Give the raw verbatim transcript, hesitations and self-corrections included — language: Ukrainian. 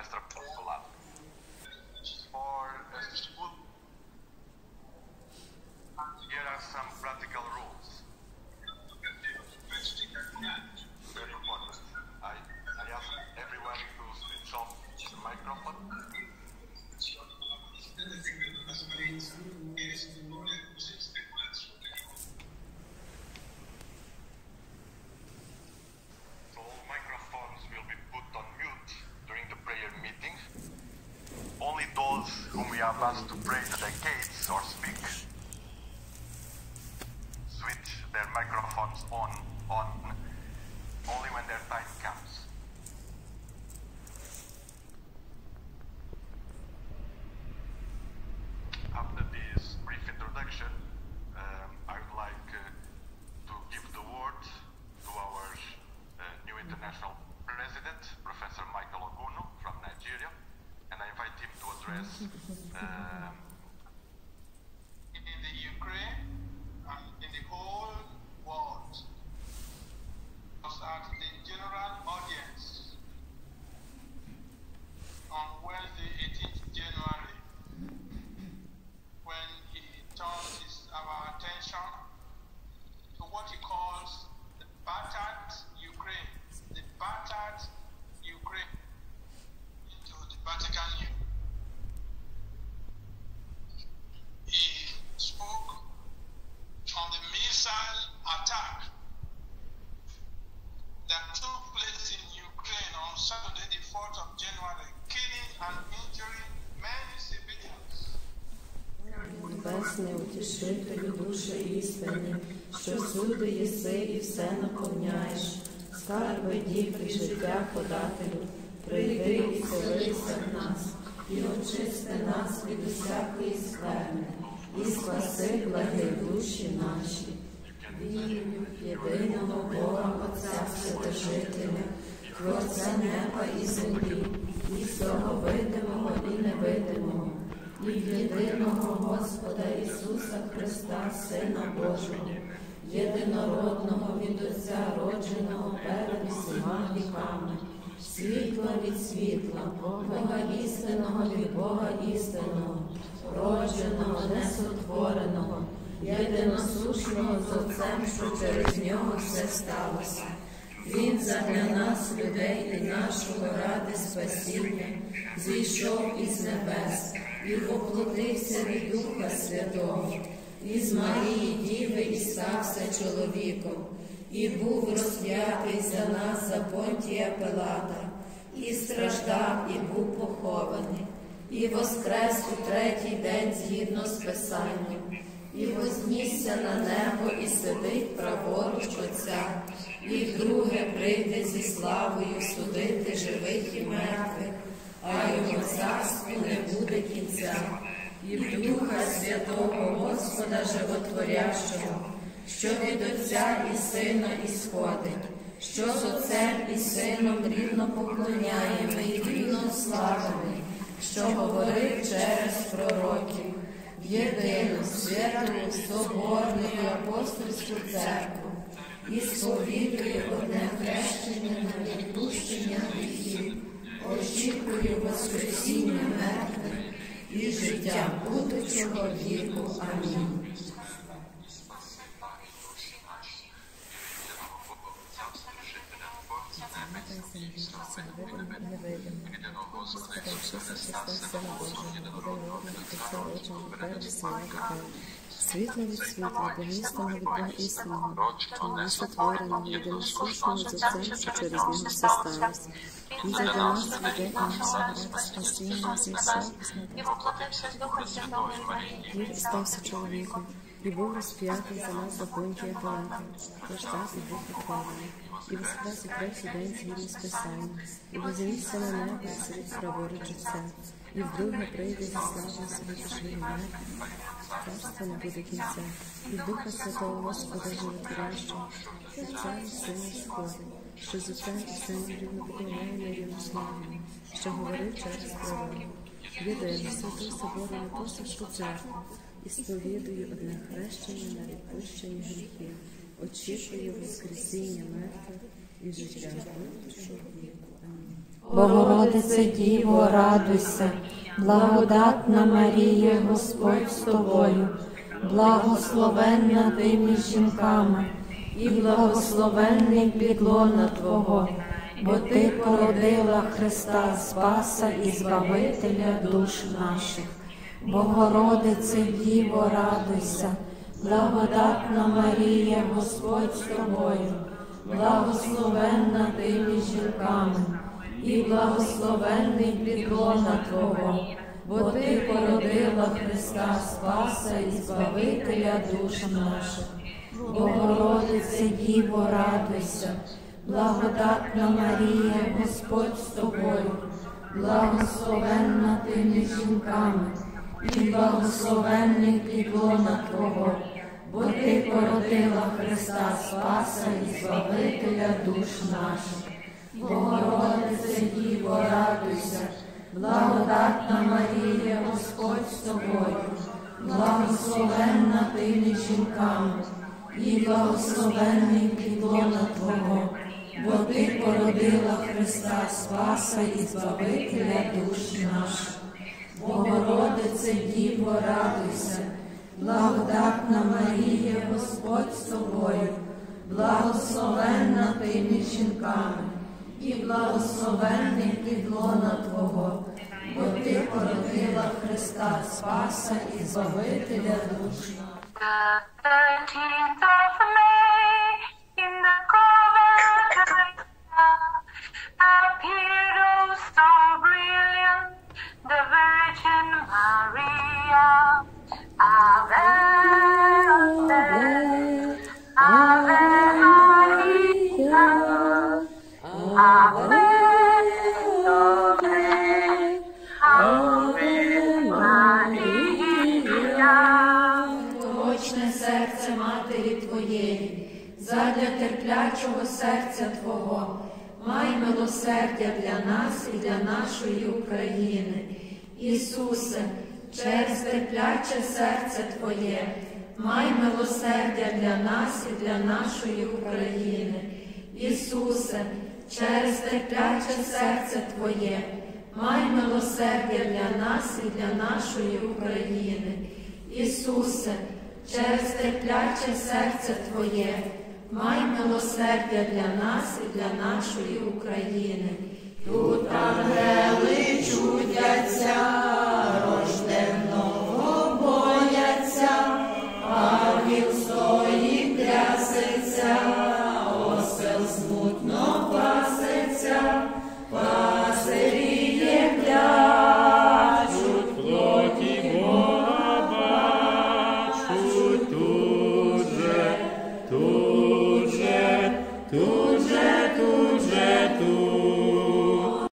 extrapolar. For a school, here are some practical rules. Very important. I, I ask everyone to switch off the microphone. So all microphones will be put on mute during the prayer meeting. Only those whom we have asked to pray dedicate or speak switch their microphones on, on only when their time comes. After this brief introduction, um, I would like uh, to give the word to our uh, new international president, Professor Michael Oguno from Nigeria, and I invite him to address um, in the Ukraine and in the whole world, was at the general audience on Wednesday, eighteenth January, when he turns his, our attention to what he calls the battered Ukraine, the battered Ukraine into the Vatican U. He spoke on the missile attack that took place in Ukraine on Saturday, the fourth of January, killing and injuring many civilians. Небесний утішителю душі істини, що всюди єси і все наповняєш, скарби дів і життя подателю, прийди і вселися в нас, і очисти нас від усякої скверни, і спаси благи душі наші. Вірю в єдиного Бога Отця Вседержителя, Творця неба і землі, і всього видимого і невидимого, і в єдиного Господа Ісуса Христа, Сина Божого, єдинородного від Отця, родженого перед всіма віками, світла від світла, Бога істинного від Бога істинного, родженого, несотвореного, єдиносушного з Отцем, що через нього все сталося. Він задля нас, людей і нашого ради спасіння, зійшов із небес і воплотився від Духа Святого, із Марії Діви і стався чоловіком, і був розп'ятий за нас за Понтія Пилата, і страждав, і був похований, і воскрес у третій день згідно з Писанням, і вознісся на небо, і сидить праворуч Отця, і вдруге прийде зі славою судити живих і мертвих, а його царству не буде кінця. І в Духа Святого Господа Животворящого, що від Отця і Сина ісходить, що з Отцем і Сином рівно поклоняємо і рівно славимо, що говорив через пророків, в єдину, святу, соборну і апостольську церкву, і сповідую одне хрещення на відпущення гріхів, очікую воскресіння мертвих і життя будучого віку. Амінь. Світло від світла, богоістинного від Бога істинного, несотвореного, єдиносушного з Отцем, що через нього все сталося. Він задля нас, людей і нашого ради спасіння, зійшов із небес. Він стався чоловіком і був розп'ятий за нас за Понтія Пилата, страждав і був похований, і воскрес у третій день згідно з Писанням, і вознісся на небо і сидить праворуч Отця, і вдруге прийде зі славою судити живих і мертвих. Царство не буде кінця, і в Духа Святого Господа Животворящого, Отця і Сина сходить, що з Отцем і Сином рівно поклоняємо і рівно славимо, що говорив через пророків. Єдину святу соборну апостольську церкву, і сповідую одне хрещення на відпущення гріхів, очікую воскресіння мертвих і життя будучого віку. Амінь. Богородице Діво, радуйся, благодатна Марія, Господь з тобою, благословенна ти між жінками, і благословенний плід лона Твого, бо Ти породила Христа Спаса і Збавителя душ наших. Богородице Діво, радуйся, благодатна Марія, Господь з тобою, благословенна ти між жінками, і благословенний плід лона Твого, бо Ти породила Христа Спаса і Збавителя душ наших. Богородице Діво, радуйся, благодатна Марія, Господь з тобою, благословенна ти між жінками, і благословенний плід лона Твого, бо Ти породила Христа Спаса і Збавителя душ наших. Богородице Діво, радуйся, благодатна Марія, Господь з тобою, благословенна ти між жінками, і благословенний плід лона Твого, бо Ти породила Христа Спаса і Збавителя душ наших. Богородице Діво, радуйся, благодатна Марія, Господь з тобою, благословенна ти між жінками, і благословенний плід лона Твого, бо Ти породила Христа Спаса і Збавителя душ наших. The thirteenth of May, in the Covent appeared, oh so brilliant, the Virgin Maria. Ave, Ave, Ave Maria, Ave, Ave, Ave Maria. Точне серце Матері Твоєї, задля терплячого серця Твого, май милосердя для нас і для нашої України. Ісусе, через терпляче серце Твоє, май милосердя для нас і для нашої України. Ісусе, через терпляче серце Твоє, май милосердя для нас і для нашої України. Ісусе, через терпляче серце Твоє, май милосердя для нас і для нашої України. Тут ангели